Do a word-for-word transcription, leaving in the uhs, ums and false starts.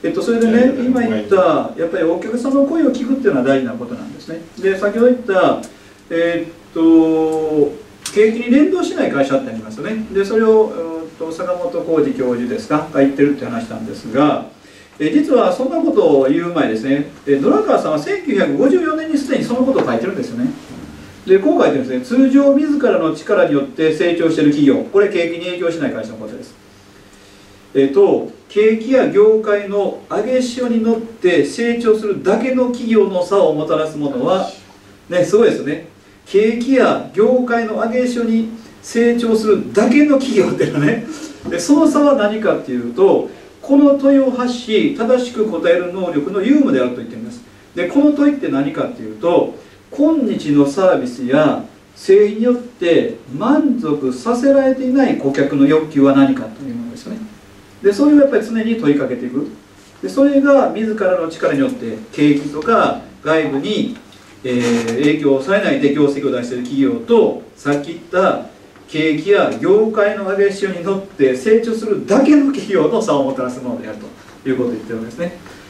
えっと、それでね、今言ったやっぱりお客様の声を聞くっていうのは大事なことなんですね。で、先ほど言ったえー、っと景気に連動しない会社ってありますよね。でそれを、うん、と坂本浩二教授ですかが言ってるって話なんですが、え実はそんなことを言う前ですね、ドラカーさんはせんきゅうひゃくごじゅうよねんにすでにそのことを書いてるんですよね。でこう書いてるんですね。通常自らの力によって成長している企業、これ景気に影響しない会社のことです。えっと景気や業界の上げ潮に乗って成長するだけの企業の差をもたらすものはね、すごいですよね。景気や業界の上げ潮に成長するだけの企業っていうのはね、でその差は何かっていうと、この問いを発し正しく答える能力の有無であると言っています。でこの問いって何かっていうと、今日のサービスや製品によって満足させられていない顧客の欲求は何かというものですよね。でそれをやっぱり常に問いかけていく。でそれが自らの力によって景気とか外部に、えー、影響されないで業績を出している企業と、さっき言った景気や業界の上げ潮に乗って成長するだけの企業の差をもたらすものであるということを言ってるわけですね。